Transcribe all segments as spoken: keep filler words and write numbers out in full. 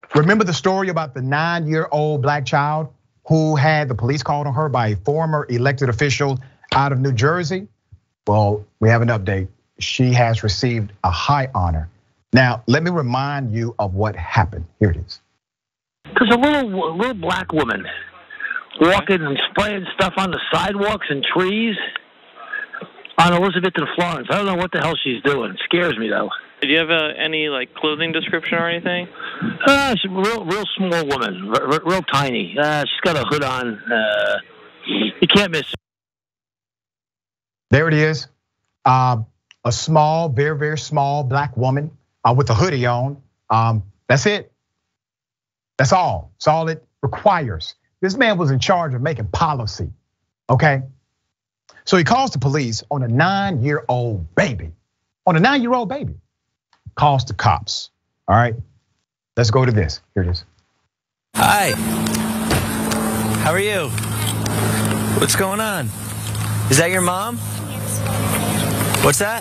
Remember the story about the nine-year-old black child who had the police called on her by a former elected official out of New Jersey? Well, we have an update. She has received a high honor. Now, let me remind you of what happened. Here it is. There's a little little black woman walking and spraying stuff on the sidewalks and trees on Elizabeth and Florence. I don't know what the hell she's doing. It scares me, though. Do you have uh, any like clothing description or anything? Uh, she's a real, real small woman, real, real tiny. Uh, she's got a hood on. Uh, you can't miss her. There it is. Uh, a small, very, very small black woman uh, with a hoodie on. Um, that's it. That's all. That's all it requires. This man was in charge of making policy, okay? So he calls the police on a nine-year-old baby. On a nine-year-old baby. Calls the cops, all right? Let's go to this, here it is. Hi, how are you? What's going on? Is that your mom? What's that?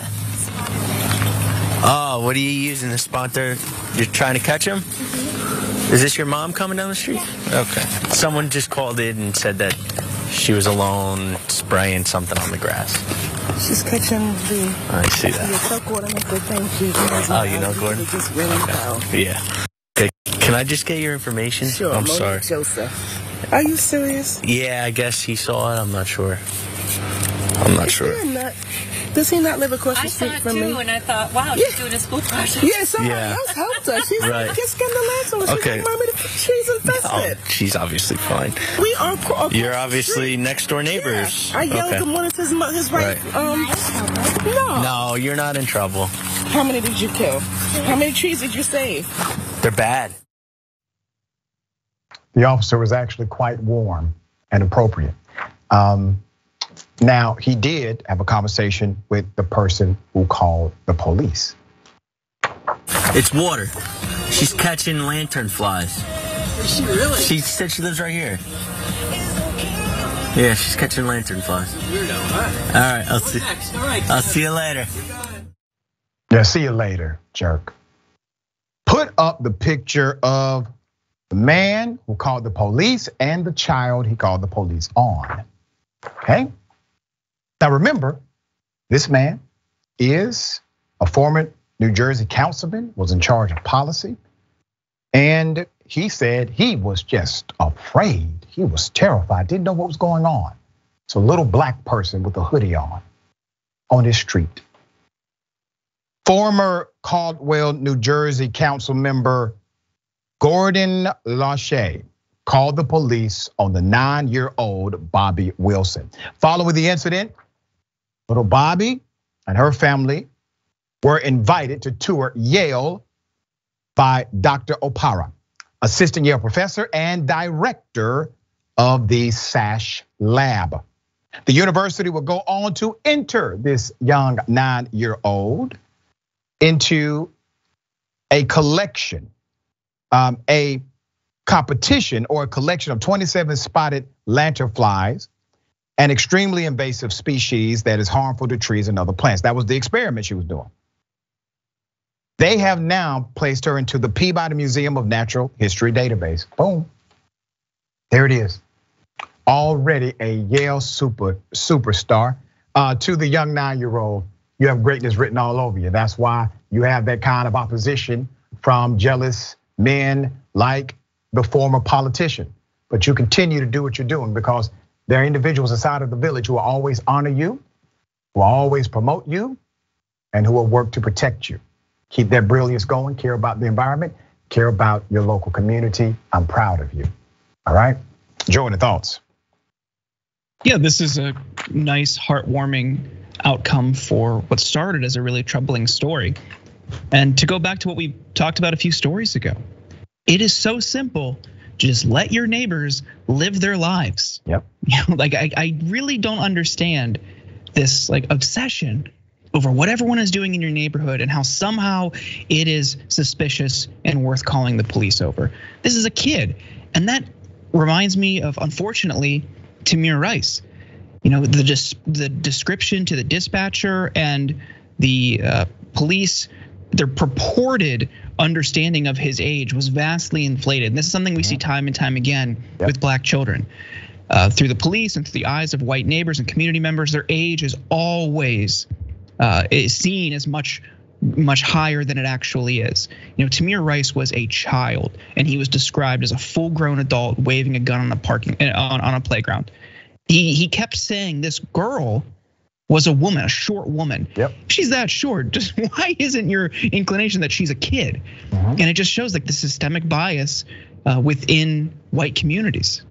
Oh, what are you using, the sponsor? You're trying to catch him? Is this your mom coming down the street? Okay. Someone just called in and said that she was alone spraying something on the grass. She's catching the. I see that. The Gordon is the thing. She oh, you know Gordon? Just really okay. Yeah. Okay. Can I just get your information? Sure. I'm Monique sorry. Joseph. Are you serious? Yeah, I guess he saw it. I'm not sure. I'm not is sure. Not, does he not live across the street from me? I saw it too, and I thought, wow, yeah. she's doing a school project. Yeah, somebody yeah. else helped her. She's right. just getting the lantern. She's okay. like, Mommy, she's infested. Oh, she's obviously fine. We are. Across You're obviously next door neighbors. Yeah. I yelled okay. good morning to his, his right. right. Um, no. No, you're not in trouble. How many did you kill? How many trees did you save? They're bad. The officer was actually quite warm and appropriate. Um, now, he did have a conversation with the person who called the police. It's water. She's catching lanternflies. Is she really? She said she lives right here. Yeah, she's catching lanternflies. Weirdo, huh? All right, I'll see. All right. I'll see you later. Yeah, see you later, jerk. Put up the picture of the man who called the police and the child he called the police on. Okay? Now remember, this man is a former New Jersey councilman, was in charge of policy, and he said he was just afraid. He was terrified, didn't know what was going on. It's a little black person with a hoodie on, on his street. Former Caldwell, New Jersey council member Gordon Rashad called the police on the nine-year-old Bobbi Wilson. Following the incident, little Bobbi and her family were invited to tour Yale by Doctor Opara, assistant Yale professor and director of the SASH lab. The university will go on to enter this young nine-year-old into a collection, um, a competition or a collection of twenty-seven spotted lanternflies, an extremely invasive species that is harmful to trees and other plants. That was the experiment she was doing. They have now placed her into the Peabody Museum of Natural History database. Boom, there it is. Already a Yale super superstar. Uh, to the young nine-year-old, you have greatness written all over you. That's why you have that kind of opposition from jealous men like the former politician. But you continue to do what you're doing because there are individuals inside of the village who will always honor you, who will always promote you, and who will work to protect you. Keep that brilliance going, care about the environment, care about your local community. I'm proud of you, all right? Joe, any thoughts? Yeah, this is a nice, heartwarming outcome for what started as a really troubling story. And to go back to what we talked about a few stories ago, it is so simple. Just let your neighbors live their lives. Yep. You know, like I, I really don't understand this like obsession over what everyone is doing in your neighborhood and how somehow it is suspicious and worth calling the police over. This is a kid, and that reminds me of, unfortunately, Tamir Rice. You know, the the description to the dispatcher and the police their purported understanding of his age was vastly inflated. And this is something we see time and time again yep. with black children. Uh, through the police and through the eyes of white neighbors and community members, their age is always uh, is seen as much, much higher than it actually is. You know, Tamir Rice was a child, and he was described as a full-grown adult waving a gun on a parking on, on a playground. He he kept saying this girl was a woman, a short woman. Yep. She's that short. Just why isn't your inclination that she's a kid? Mm-hmm. And it just shows like the systemic bias uh, within white communities.